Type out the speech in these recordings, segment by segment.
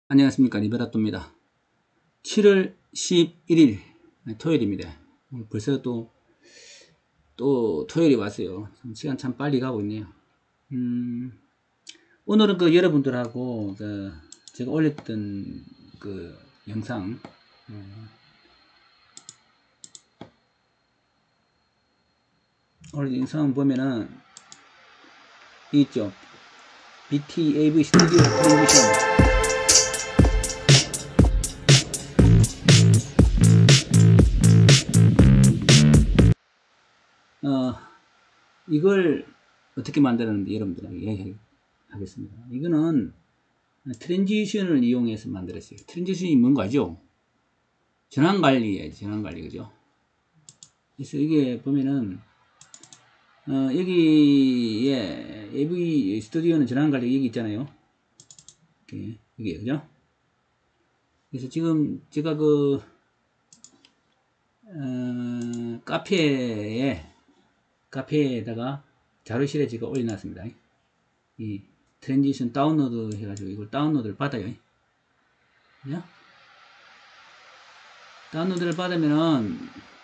안녕하십니까, 리베라또입니다. 7월 11일 토요일입니다. 벌써 또 토요일이 왔어요. 시간 참 빨리 가고 있네요. 오늘은 여러분들하고 제가 올렸던 영상, 오늘 영상 보면은 있죠. BTAV 스튜디오 트랜지션. 이걸 어떻게 만들었는지 여러분들에게 이야기하겠습니다. 이거는 트랜지션을 이용해서 만들었어요. 트랜지션이 뭔가 알죠? 전환관리예요. 전환관리, 그죠? 그래서 이게 보면은 여기에 AV 스튜디오는 전환관리 여기 있잖아요. 여기, 그죠? 그래서 지금 제가 카페에다가 자료실에 제가 올려놨습니다. 이 트랜지션 다운로드 해가지고 이걸 다운로드를 받아요. 그죠? 다운로드를 받으면은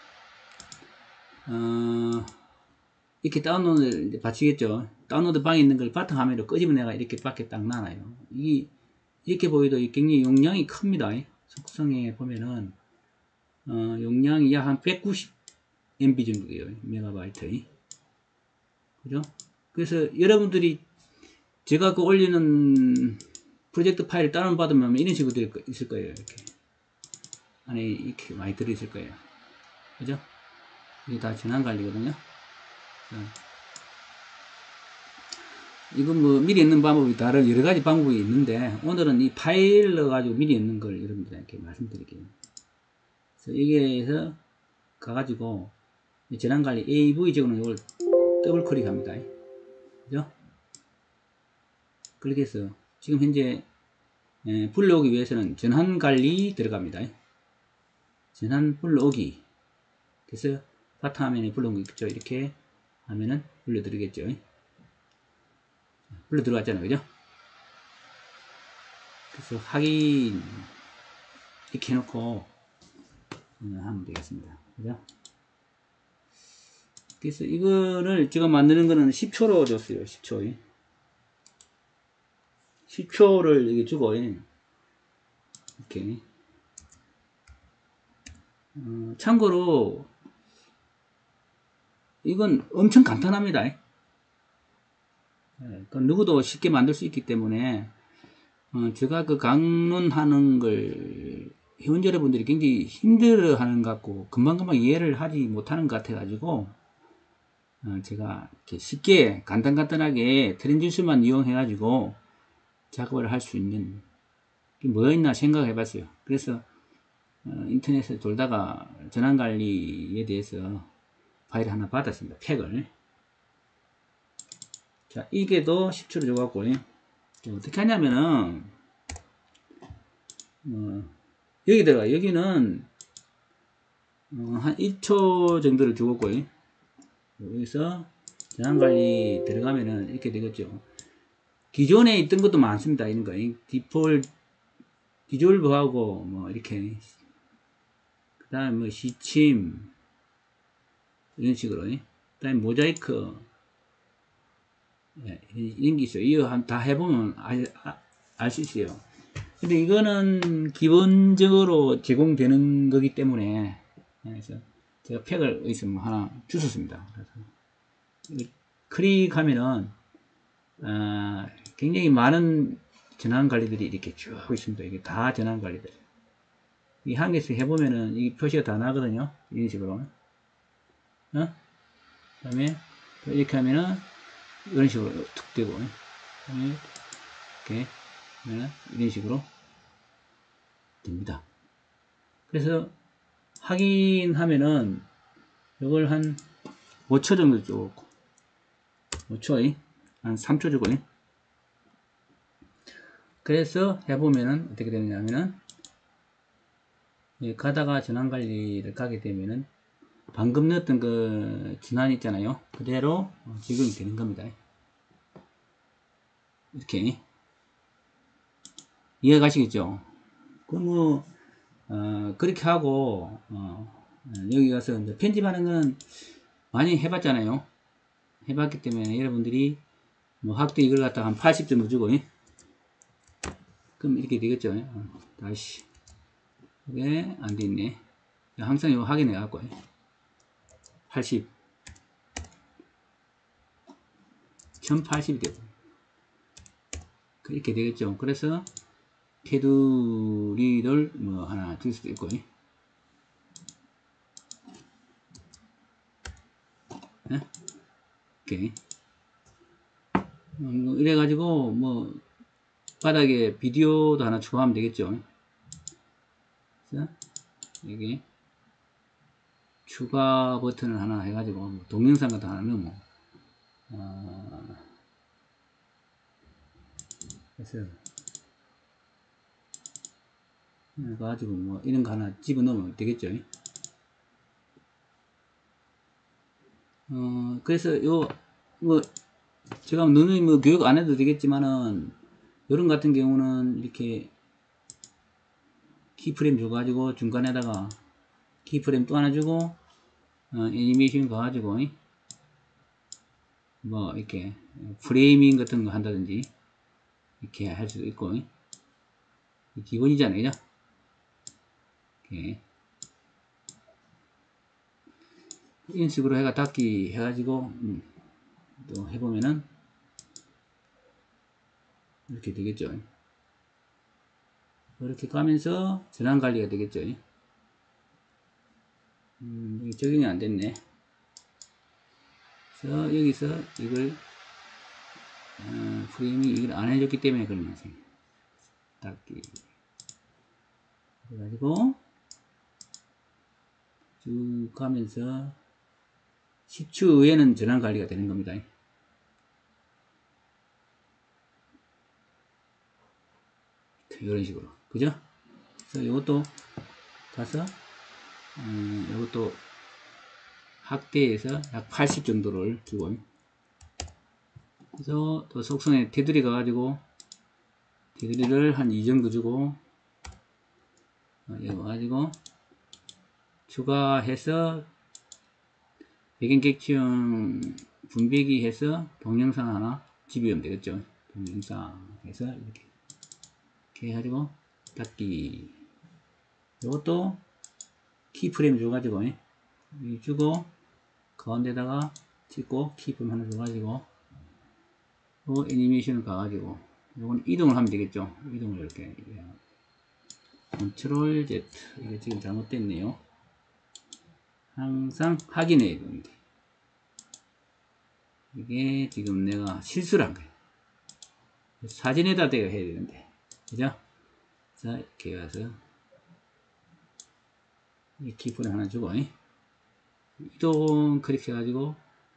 이렇게 다운로드를 이제 받치겠죠. 다운로드 방에 있는 걸 바탕화면으로 끄집어 내가 이렇게 밖에 딱 놔놔요. 이렇게 보여도 굉장히 용량이 큽니다. 속성에 보면은 용량이 약 한 190MB 정도 돼요. 메가바이트. 그죠? 그래서 여러분들이 제가 올리는 프로젝트 파일을 다운받으면 이런 식으로 있을 거예요. 이렇게 안에 이렇게 많이 들어있을 거예요. 그죠? 이게 다 전환 관리거든요. 이건 미리 넣는 방법이 다른 여러 가지 방법이 있는데, 오늘은 이 파일을 넣어가지고 미리 넣는 걸 여러분들에게 말씀드릴게요. 그래서 여기에서 가가지고 전환 관리 AV 적으로 이걸 더블 클릭합니다. 그죠? 그렇게 해서 지금 현재 불러오기 위해서는 전환 관리 들어갑니다. 전환 불러오기. 그래서 바탕화면에 불러온 거 있죠. 이렇게 하면은 불러들이겠죠. 불러 들어갔잖아요. 그죠? 그래서 확인 이렇게 해놓고 하면 되겠습니다. 그죠? 그래서 이거를 제가 만드는 거는 10초로 줬어요. 10초. 10초를 여기 주고 이렇게 참고로 이건 엄청 간단합니다. 누구도 쉽게 만들 수 있기 때문에 제가 강론하는 걸 회원 여러분들이 굉장히 힘들어 하는 것 같고 금방금방 이해를 하지 못하는 것 같아 가지고 제가 이렇게 쉽게 간단하게 트랜지션만 이용해 가지고 작업을 할 수 있는 게 뭐가 있나 생각해 봤어요. 그래서 인터넷에 돌다가 전환관리에 대해서 파일 하나 받았습니다. 팩을. 자, 이게도 10초를 줘갖고 어떻게 하냐면은 여기 들어가. 여기는 한 1초 정도를 주었고 여기서 전환관리 들어가면은 이렇게 되겠죠. 기존에 있던 것도 많습니다. 이런 거 디졸브하고 뭐 이렇게 그 다음에 뭐 시침 이런 식으로 그 다음에 모자이크 이런 게 있어요. 이거 다 해보면 알 수 있어요. 근데 이거는 기본적으로 제공되는 거기 때문에 그래서 제가 팩을 있으면 하나 주셨습니다. 그래서 클릭하면은 굉장히 많은 전환 관리들이 이렇게 쭉 있습니다. 이게 다 전환 관리들. 이 한 개씩 해보면은 이 표시가 다 나거든요. 이런 식으로. 그 다음에 이렇게 하면은 이런 식으로 툭 되고, 이렇게 하면은 이런 식으로 됩니다. 그래서 확인하면은 이걸 한 5초 정도 주고 5초 한 3초 주고 그래서 해보면은 어떻게 되느냐면은 가다가 전환관리를 가게 되면은 방금 넣었던 그 전환 있잖아요. 그대로 적용이 되는 겁니다. 이렇게 이해 가시겠죠? 그 뭐, 그렇게 하고, 여기 가서 이제 편집하는 건 많이 해봤잖아요. 해봤기 때문에 여러분들이 뭐 학도 이걸 갖다가 한 80 정도 주고, 그럼 이렇게 되겠죠. 다시. 이게 안 돼있네. 항상 이거 확인해 갖고, 80. 1080이 되고. 이렇게 되겠죠. 그래서, 테두리를 뭐 하나 줄 수도 있고, 이렇게. 뭐 이래가지고, 뭐, 바닥에 비디오도 하나 추가하면 되겠죠. 그래서, 여기, 추가 버튼을 하나 해가지고, 뭐 동영상 같은 거 하나 넣으면, 그래서, 그래가지고, 뭐, 이런 거 하나 집어넣으면 되겠죠. 그래서 뭐, 제가 누누이 뭐 교육 안 해도 되겠지만은, 요런 같은 경우는 이렇게 키프레임 줘가지고 중간에다가 키프레임 또 하나 주고, 애니메이션 가가지고, 뭐, 이렇게 프레이밍 같은 거 한다든지, 이렇게 할 수도 있고, 기본이잖아요. 이렇게. 이런 식으로 해가 닫기 해가지고, 또 해보면은, 이렇게 되겠죠. 이렇게 가면서 전환 관리가 되겠죠. 적용이 안 됐네. 그래서 여기서 이걸 프레임이 이걸 안 해줬기 때문에 그런 거지. 닫기. 그래가지고 쭉 가면서 10초 후에는 전환 관리가 되는 겁니다. 이런 식으로. 그죠? 그래서 이것도 가서 이것도 확대해서 약 80 정도를 주고, 그래서 또 속성에 테두리 가가지고 테두리를 한 이 정도 주고, 여기 와가지고 추가해서 배경객층 분배기 해서 동영상 하나 집으면 되겠죠. 동영상 해서 이렇게 해가지고 닫기. 이것도 키프레임 줘가지고 주고 가운데다가 찍고 키프레임 하나 줘가지고 애니메이션을 가가지고 이건 이동을 하면 되겠죠. 이동을 이렇게 컨트롤 Z. 이게 지금 잘못됐네요. 항상 확인해야 됩니다. 이게 지금 내가 실수를 한 거예요. 사진에다 대야 해야 되는데, 그죠? 자, 이렇게 가서 이 키프레임 하나 주고 이동 클릭해 가지고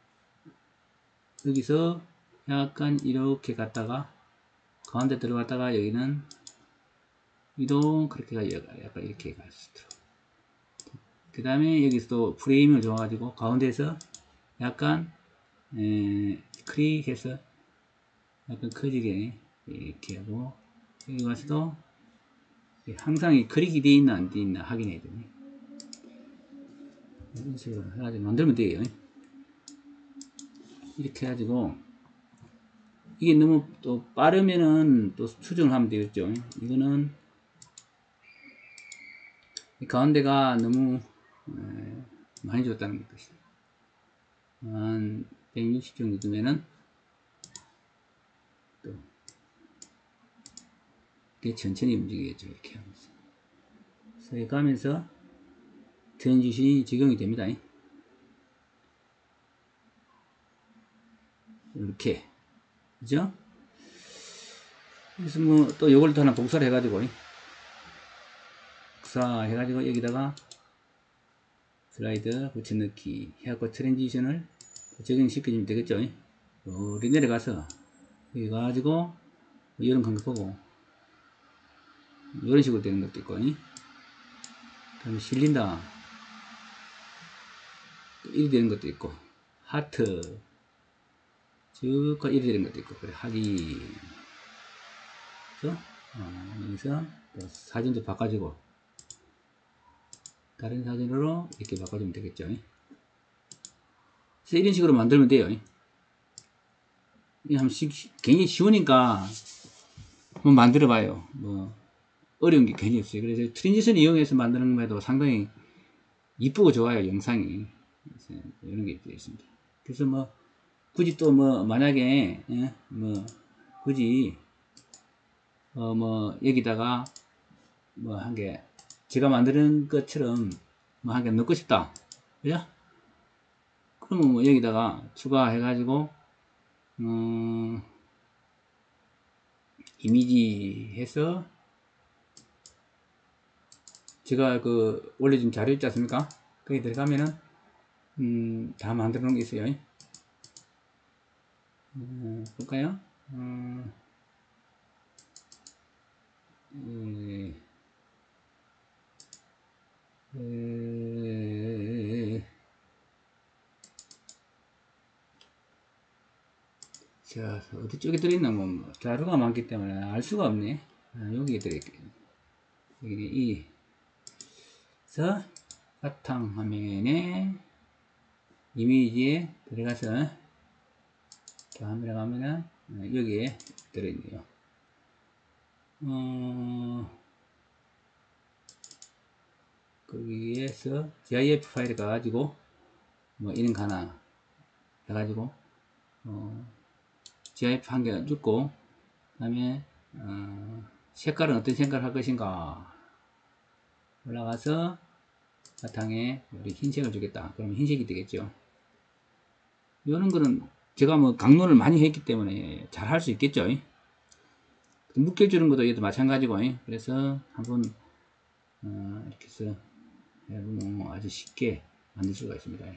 여기서 약간 이렇게 갔다가 가운데 들어갔다가 여기는 이동 클릭해가 약간 이렇게 갈 수도. 그 다음에 여기서 프레임을 줘가지고 가운데에서 약간 클릭해서 약간 커지게 이렇게 하고, 여기 와서도 항상 이 클릭이 되어 있나 안 되어 있나 확인해야 되네. 이런 식으로 해가지고 만들면 돼요. 이렇게 해가지고 이게 너무 또 빠르면은 또 수정을 하면 되겠죠. 이거는 가운데가 너무 많이 줬다는 것이죠. 한 160 정도 두면은 또 이렇게 천천히 움직이겠죠. 이렇게 하면서. 그래서 가면서 트랜지션이 적용이 됩니다. 이렇게. 그죠? 그래서 뭐 또 요걸 또 하나 복사를 해가지고 복사해가지고 여기다가 슬라이드 붙여넣기 해갖고 트랜지션을 적용시켜주면 되겠죠. 우리 내려가서 여기 가가지고 이런 관계 보고 이런 식으로 되는 것도 있고, 그다음에 실린다 이렇게 되는 것도 있고, 하트 쭉 이렇게 되는 것도 있고, 그래 하기. 그래서 여기서 또 사진도 바꿔주고 다른 사진으로 이렇게 바꿔주면 되겠죠. 그래서 이런 식으로 만들면 돼요. 굉장히 쉬우니까 한번 만들어 봐요. 뭐 어려운 게 괜히 없어요. 그래서 트랜지션 이용해서 만드는 것도 상당히 이쁘고 좋아요. 영상이. 그래서 이런 게 있습니다. 그래서 뭐 굳이 또 뭐 만약에 뭐 굳이 뭐 여기다가 뭐 한 개 제가 만드는 것처럼 뭐 한 개 넣고 싶다. 그죠? 그러면 뭐 여기다가 추가해 가지고 이미지 해서 제가 그 올려준 자료 있지 않습니까? 거기 들어가면은 다 만들어 놓은 게 있어요. 볼까요? 자, 어디 쪽에 들어있나, 뭐, 자료가 많기 때문에 알 수가 없네. 여기에 들어있겠네. 여기, 서, 바탕화면에, 이미지에 들어가서, 카메라 가면은, 여기에 들어있네요. 거기에서 GIF 파일 가가지고, 뭐, 이런 거 하나 해가지고, GIF 한 개 넣고, 그 다음에, 색깔은 어떤 색깔 할 것인가. 올라가서, 바탕에 우리 흰색을 주겠다. 그러면 흰색이 되겠죠. 이런 거는 제가 뭐 강론을 많이 했기 때문에 잘 할 수 있겠죠. 묶여주는 것도 얘도 마찬가지고. 그래서 한번 이렇게 해서 아주 쉽게 만들 수가 있습니다.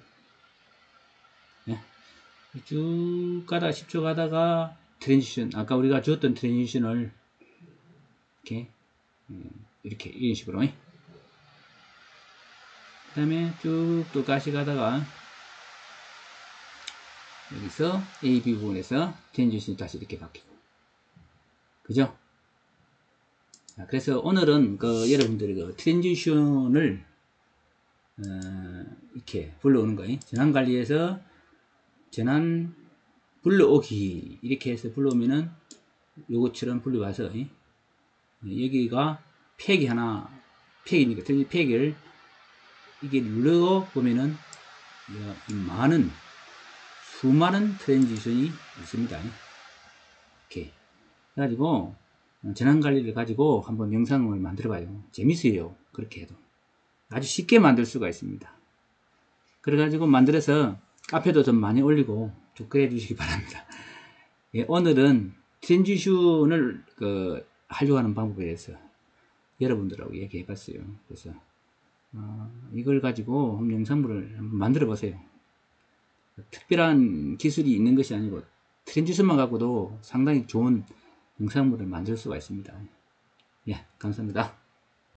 쭉 가다가 10초 가다가 트랜지션, 아까 우리가 주었던 트랜지션을 이렇게 이런 식으로 그 다음에 쭉 또 가시 가다가 여기서 A, B 부분에서 트랜지션이 다시 이렇게 바뀌고, 그죠? 자, 그래서 오늘은 그 여러분들이 그 트랜지션을 이렇게 불러오는 거예요. 전환 관리에서 전환 불러오기 이렇게 해서 불러오면은 요것처럼 불러와서 여기가 팩이 하나 팩이니까 팩을 이게 누르고 보면은 이 수많은 트랜지션이 있습니다. 이렇게 해가지고 전환 관리를 가지고 한번 영상을 만들어 봐요. 재밌어요. 그렇게 해도 아주 쉽게 만들 수가 있습니다. 그래가지고 만들어서 카페도 좀 많이 올리고 좀 그래 주시기 바랍니다. 예, 오늘은 트랜지션을 하려고 하는 방법에 대해서 여러분들하고 얘기해 봤어요. 그래서 이걸 가지고 한번 영상물을 한번 만들어 보세요. 특별한 기술이 있는 것이 아니고 트랜지션만 갖고도 상당히 좋은 영상물을 만들 수가 있습니다. 예, 감사합니다.